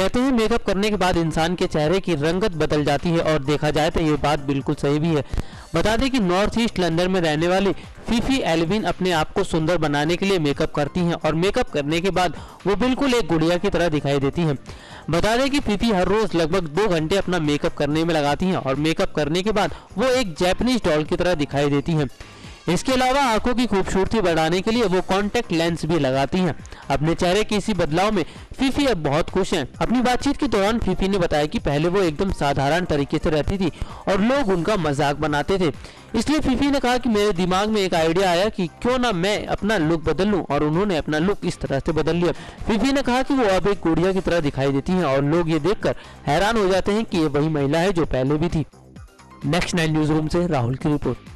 कहते हैं मेकअप करने के बाद इंसान के चेहरे की रंगत बदल जाती है और देखा जाए तो ये बात बिल्कुल सही भी है। बता दें कि नॉर्थ ईस्ट लंदन में रहने वाली फीफी एल्विन अपने आप को सुंदर बनाने के लिए मेकअप करती हैं और मेकअप करने के बाद वो बिल्कुल एक गुड़िया की तरह दिखाई देती हैं। बता दें कि फीफी हर रोज लगभग 2 घंटे अपना मेकअप करने में लगाती हैं और मेकअप करने के बाद वो एक जैपनीज डॉल की तरह दिखाई देती हैं। इसके अलावा आंखों की खूबसूरती बढ़ाने के लिए वो कॉन्टैक्ट लेंस भी लगाती हैं। अपने चेहरे के इसी बदलाव में फीफी अब बहुत खुश हैं। अपनी बातचीत के दौरान फीफी ने बताया कि पहले वो एकदम साधारण तरीके से रहती थी और लोग उनका मजाक बनाते थे। इसलिए फीफी ने कहा कि मेरे दिमाग में एक आइडिया आया कि क्यों ना मैं अपना लुक बदल लूं, और उन्होंने अपना लुक इस तरह से बदल लिया। फीफी ने कहा कि वो अब एक गुड़िया की तरह दिखाई देती हैं और लोग ये देखकर हैरान हो जाते हैं कि ये वही महिला है जो पहले भी थी। नेक्स्ट 9 न्यूज रूम से राहुल की रिपोर्ट।